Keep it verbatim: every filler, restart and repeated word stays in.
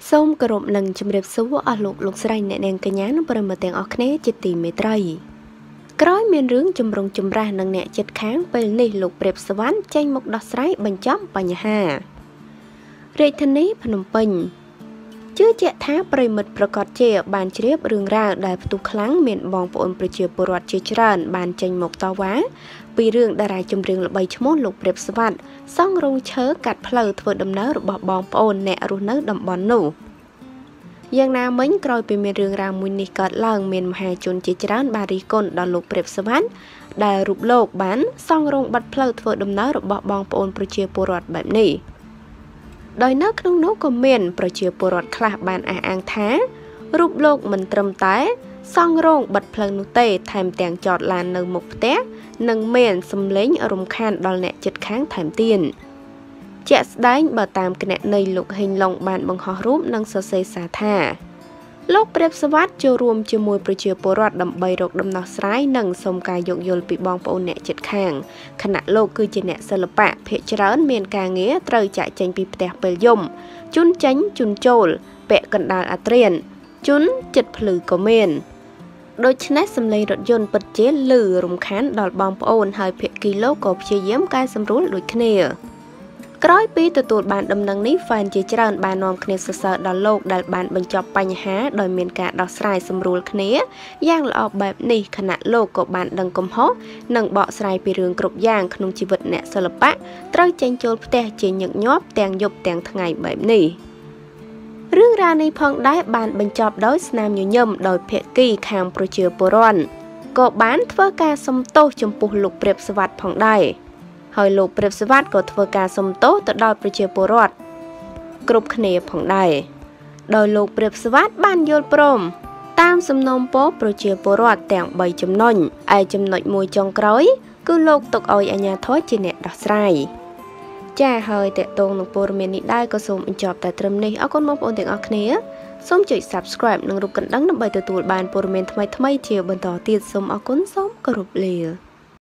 សូមគោរពនឹងជម្រាបសួរអស់លោកលោកស្រីអ្នកនាងកញ្ញានិងប្រិយមិត្តទាំងអស់គ្នាជាទីមេត្រីក្រោយមានរឿងចម្រុងចម្រាស់នឹងអ្នកចិត្តខាងពេលនេះលោកព្រាបសវណ្ណចេញមកដោះស្រាយបញ្ចប់បញ្ហារាជធានីភ្នំពេញជឿជាក់ថាប្រិយមិត្តប្រកាសជាបានជ្រាបរឿងរ៉ាវដែលផ្ទុះខ្លាំងមានបងប្អូនប្រជាពលរដ្ឋជាច្រើនបានចេញមកតវ៉ាពីរឿងតារាចម្រៀងល្បីឈ្មោះលោកព្រាបសវណ្ណសង់រោងឈើកាត់ផ្លូវធ្វើដំណើររបស់បងប្អូនអ្នករស់នៅតំបន់នោះយ៉ាងណាមិញក្រោយពីមានរឿងរ៉ាវមួយនេះកើតឡើងមានមហាជនជាច្រើនបានរិះគន់ដល់លោកព្រាបសវណ្ណដែលរូបលោកបានសង់រោងបាត់ផ្លូវធ្វើដំណើររបស់បងប្អូនប្រជាពលរដ្ឋបែបនេះដោយនៅក្នុងនោះក៏មានប្រជាពលរដ្ឋខ្លះបានអះអាងថារូបលោកមិនត្រឹមតែសង់រោងបាត់ផ្លូវនោះទេថែមទាំងចតឡាននៅមុខផ្ទះនិងមានសំឡេងរំខានដល់អ្នកជិតខាងថែមទៀតជាក់ស្ដែងបើតាមគណនីលោកហេងឡុងបានបង្ហោះរូបនិងសរសេរសារថាលោកព្រាបសវណ្ណចូលរួមជាមួយប្រជាពលរដ្ឋដើម្បីរកដំណោះស្រាយនិងសូមការយោគយល់ពីបងប្អូនអ្នកជិតខាងខណៈលោកគឺជាអ្នកសិល្បៈភាគច្រើនមានការងារត្រូវចាក់ចេញពីផ្ទះពេលយប់ជូនចេញជូនចូលពាក់កណ្ដាលអាត្រៀនជូនចិត្តភ្លឺក៏មានដូច្នេះសម្លេងរថយន្តពិតជាលឺរំខានដល់បងប្អូនហើយភាគីលោកក៏ព្យាយាមកែសម្រួលដូចគ្នាក្រោយពីទទួលបានដំណឹងនេះ fan ជាច្រើនបាននាំគ្នាសរសើរដល់លោកដែលបានបញ្ចប់បញ្ហាដោយមានការដោះស្រាយសម្រួលគ្នាយ៉ាងល្អបែបនេះខណៈលោកក៏បានដឹងកំហុសនិងបកស្រាយពីរឿងគ្រប់យ៉ាងក្នុងជីវិតអ្នកសិល្បៈត្រូវចេញចូលផ្ទះជាញឹកញាប់ទាំងយប់ទាំងថ្ងៃបែបនេះរឿងរ៉ាវនេះផងដែរបានបញ្ចប់ដោយស្នាមញញឹមដោយភាគីខាងប្រជាពលរដ្ឋក៏បានធ្វើការសុំទោសចំពោះលោកព្រាបសវណ្ណផងដែរហើយលោកព្រាបសវណ្ណក៏ធ្វើការសុំទោសទៅដល់ប្រជាពលរដ្ឋគ្រប់គ្នាផងដែរដោយលោកព្រាបសវណ្ណបានយល់ព្រមតាមសំណូមពរប្រជាពលរដ្ឋទាំងបីចំណុចឯចំណុចមួយចុងក្រោយគឺលោកទុកឲ្យអាជ្ញាធរជាអ្នកដោះស្រាយចាហើយតេតងនឹងព័ត៌មាននេះដែរក៏សូមបញ្ចប់តែត្រឹមនេះអរគុណបងប្អូនទាំងអស់គ្នាសូមចុច Subscribe និងរូបកណ្ដឹងដើម្បីទទួលបានព័ត៌មានថ្មីៗជាបន្តទៀតសូមអរគុណសូមគោរពលា